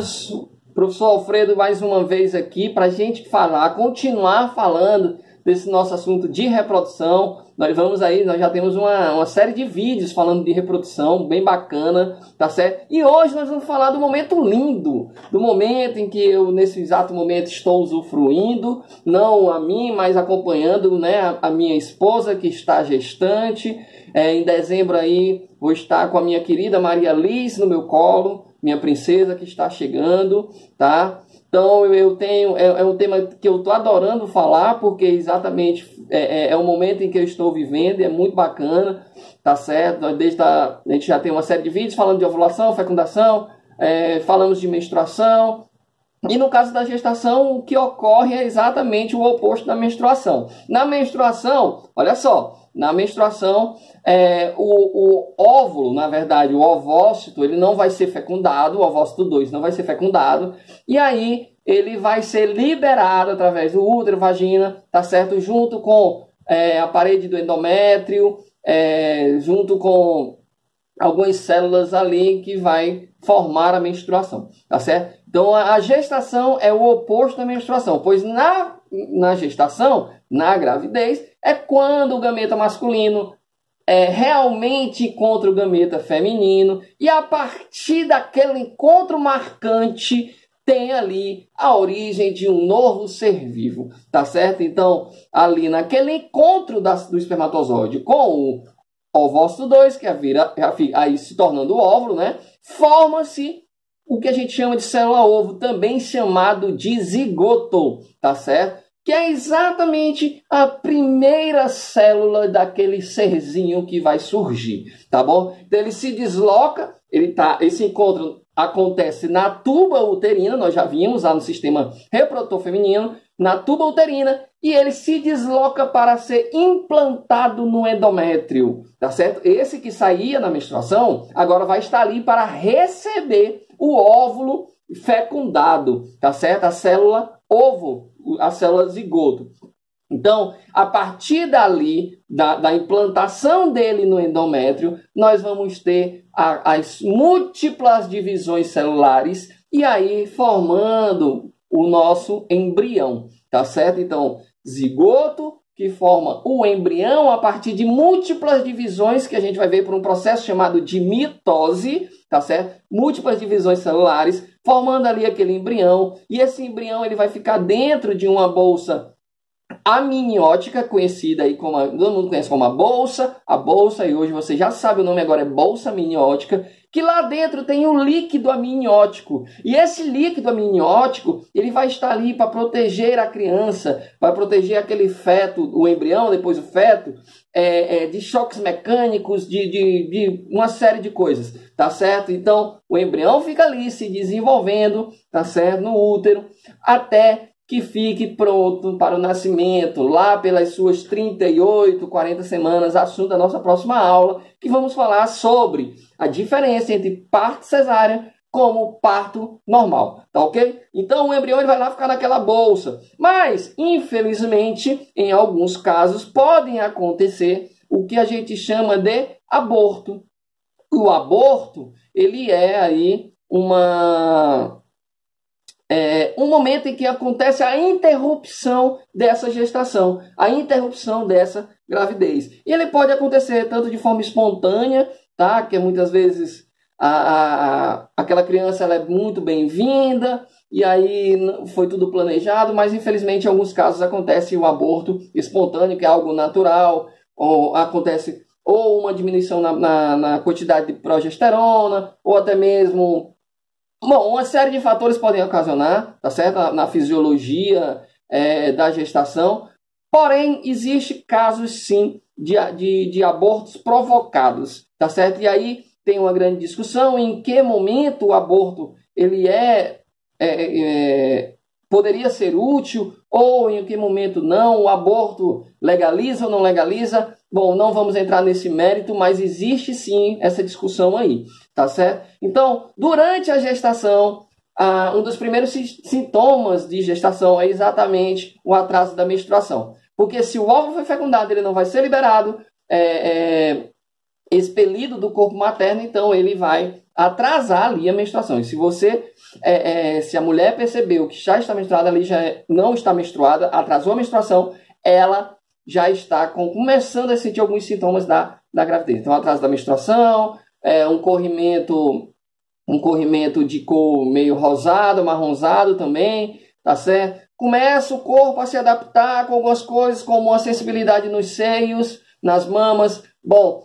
queridos, professor Alfredo mais uma vez aqui para a gente continuar falando desse nosso assunto de reprodução. Nós já temos uma série de vídeos falando de reprodução, bem bacana, tá certo? E hoje nós vamos falar do momento lindo, do momento em que eu, nesse exato momento, estou usufruindo, não a mim, mas acompanhando, né, a minha esposa que está gestante. Em dezembro aí, vou estar com a minha querida Maria Liz no meu colo, minha princesa que está chegando, tá? Então eu tenho, é um tema que eu estou adorando falar, porque exatamente é o momento em que eu estou vivendo, e é muito bacana, tá certo? A gente já tem uma série de vídeos falando de ovulação, fecundação, falamos de menstruação, e no caso da gestação, o que ocorre é exatamente o oposto da menstruação. Na menstruação, olha só, na menstruação, o óvulo, na verdade, o ovócito, ele não vai ser fecundado, o ovócito 2 não vai ser fecundado, e aí ele vai ser liberado através do útero, vagina, tá certo? Junto com a parede do endométrio, junto com algumas células ali que vai formar a menstruação, tá certo? Então a gestação é o oposto da menstruação, pois na gestação, na gravidez, é quando o gameta masculino realmente encontra o gameta feminino, e a partir daquele encontro marcante tem ali a origem de um novo ser vivo, tá certo? Então, ali naquele encontro do espermatozoide com o ovócito 2, que aí se tornando o óvulo, né? Forma-se o que a gente chama de célula-ovo, também chamado de zigoto, tá certo? Que é exatamente a primeira célula daquele serzinho que vai surgir, tá bom? Então ele se desloca, esse encontro acontece na tuba uterina, nós já vimos lá no sistema reprodutor feminino, na tuba uterina, e ele se desloca para ser implantado no endométrio, tá certo? Esse que saía na menstruação, agora vai estar ali para receber o óvulo fecundado, tá certo? A célula ovo, a célula zigoto. Então, a partir dali, da implantação dele no endométrio, nós vamos ter as múltiplas divisões celulares e aí formando o nosso embrião, tá certo? Então, zigoto, que forma o embrião a partir de múltiplas divisões que a gente vai ver por um processo chamado de mitose, tá certo? Múltiplas divisões celulares, formando ali aquele embrião, e esse embrião ele vai ficar dentro de uma bolsa amniótica, conhecida aí como, todo mundo conhece como a bolsa, e hoje você já sabe o nome, agora é bolsa amniótica, que lá dentro tem o líquido amniótico, e esse líquido amniótico, ele vai estar ali para proteger a criança, vai proteger aquele feto, o embrião, depois o feto, de choques mecânicos, de uma série de coisas, tá certo? Então, o embrião fica ali se desenvolvendo, tá certo? No útero, até que fique pronto para o nascimento, lá pelas suas 38, 40 semanas, assunto da nossa próxima aula, que vamos falar sobre a diferença entre parto cesárea como parto normal, tá ok? Então o embrião ele vai lá ficar naquela bolsa, mas infelizmente em alguns casos podem acontecer o que a gente chama de aborto. O aborto ele é aí um momento em que acontece a interrupção dessa gestação, a interrupção dessa gravidez. E ele pode acontecer tanto de forma espontânea, tá? Que muitas vezes aquela criança ela é muito bem-vinda, e aí foi tudo planejado, mas infelizmente em alguns casos acontece o aborto espontâneo, que é algo natural, ou acontece ou uma diminuição na quantidade de progesterona, ou até mesmo... Bom, uma série de fatores podem ocasionar, tá certo? Na fisiologia da gestação. Porém, existe casos, sim, de abortos provocados, tá certo? E aí tem uma grande discussão em que momento o aborto ele poderia ser útil ou em que momento não. O aborto legaliza ou não legaliza? Bom, não vamos entrar nesse mérito, mas existe sim essa discussão aí, tá certo? Então, durante a gestação, um dos primeiros sintomas de gestação é exatamente o atraso da menstruação. Porque se o óvulo foi fecundado, ele não vai ser liberado, expelido do corpo materno, então ele vai atrasar ali a menstruação. E se você, se a mulher percebeu que já está menstruada, ali já não está menstruada, atrasou a menstruação, ela já está começando a sentir alguns sintomas da gravidez. Então, atraso da menstruação, um corrimento de cor meio rosado, marronzado também, tá certo? Começa o corpo a se adaptar com algumas coisas, como uma sensibilidade nos seios, nas mamas. Bom,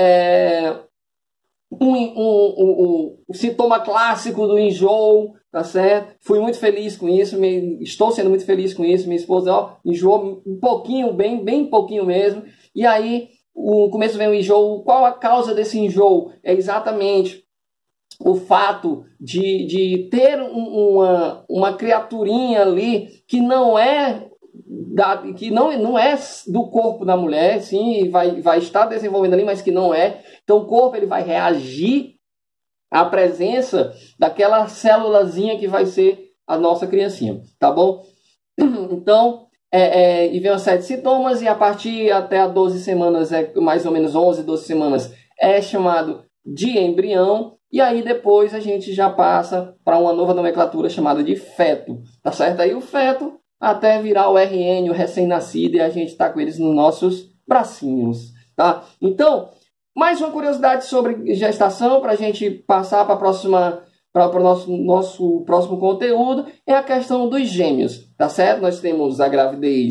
o sintoma clássico do enjoo, tá certo? Fui muito feliz com isso, estou sendo muito feliz com isso. Minha esposa enjoou um pouquinho, bem pouquinho mesmo. E aí, o começo vem o enjoo. Qual a causa desse enjoo? É exatamente o fato de ter uma criaturinha ali que não é do corpo da mulher, sim, vai estar desenvolvendo ali, mas que não é. Então o corpo ele vai reagir à presença daquela célulazinha que vai ser a nossa criancinha, tá bom? Então, e vem uma série de sintomas, e a partir até a 12 semanas, mais ou menos 11, 12 semanas, é chamado de embrião. E aí depois a gente já passa para uma nova nomenclatura chamada de feto, tá certo? Aí o feto até virar o RN, o recém-nascido, e a gente está com eles nos nossos bracinhos, tá? Então, mais uma curiosidade sobre gestação para a gente passar para o nosso próximo conteúdo, é a questão dos gêmeos, tá certo? Nós temos a gravidez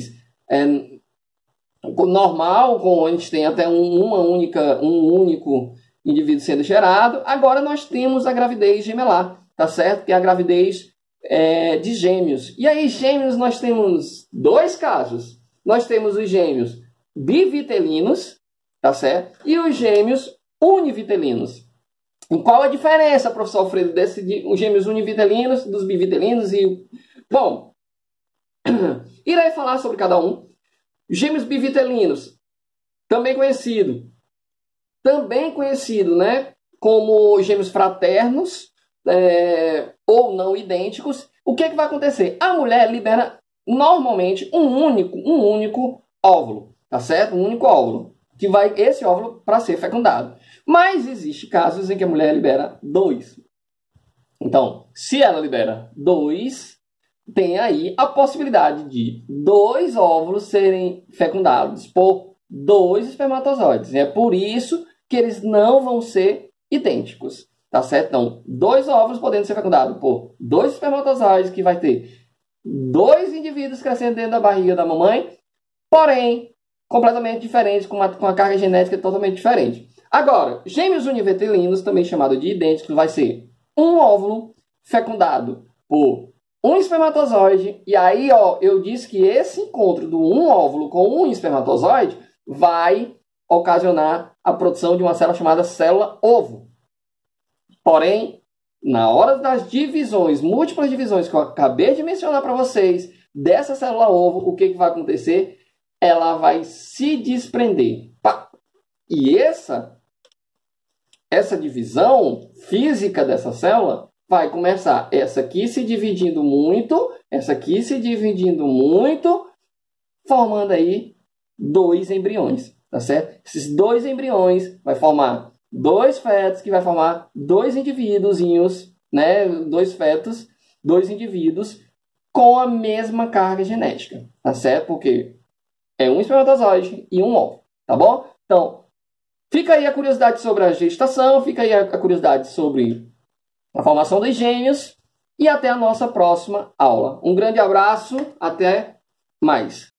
normal, com a gente tem até um único indivíduo sendo gerado. Agora nós temos a gravidez gemelar, tá certo? Que é a gravidez de gêmeos. E aí, gêmeos, nós temos dois casos. Nós temos os gêmeos bivitelinos, tá certo? E os gêmeos univitelinos. E qual a diferença, professor Alfredo, os gêmeos univitelinos, dos bivitelinos? Bom, irei falar sobre cada um. Gêmeos bivitelinos, também conhecido, né, como gêmeos fraternos, ou não idênticos. O que vai acontecer? A mulher libera normalmente um único óvulo, tá certo? Um único óvulo, que vai esse óvulo para ser fecundado. Mas existe casos em que a mulher libera 2. Então, se ela libera 2, tem aí a possibilidade de 2 óvulos serem fecundados por 2 espermatozoides. É por isso que eles não vão ser idênticos, tá certo? Então, 2 óvulos podendo ser fecundados por 2 espermatozoides, que vai ter 2 indivíduos crescendo dentro da barriga da mamãe, porém, completamente diferentes, com a carga genética totalmente diferente. Agora, gêmeos univitelinos, também chamado de idênticos, vai ser um óvulo fecundado por um espermatozoide, e aí, eu disse que esse encontro do um óvulo com um espermatozoide vai ocasionar a produção de uma célula chamada célula-ovo. Porém, na hora das divisões, múltiplas divisões que eu acabei de mencionar para vocês, dessa célula-ovo, o que vai acontecer? Ela vai se desprender. E essa divisão física dessa célula vai começar essa aqui se dividindo muito, essa aqui se dividindo muito, formando aí 2 embriões, tá certo? Esses 2 embriões vai formar 2 fetos, que vai formar 2 indivíduozinhos, né? 2 fetos, 2 indivíduos com a mesma carga genética, tá certo? Porque é um espermatozoide e um óvulo, tá bom? Então, fica aí a curiosidade sobre a gestação, fica aí a curiosidade sobre a formação dos gêmeos, e até a nossa próxima aula. Um grande abraço, até mais.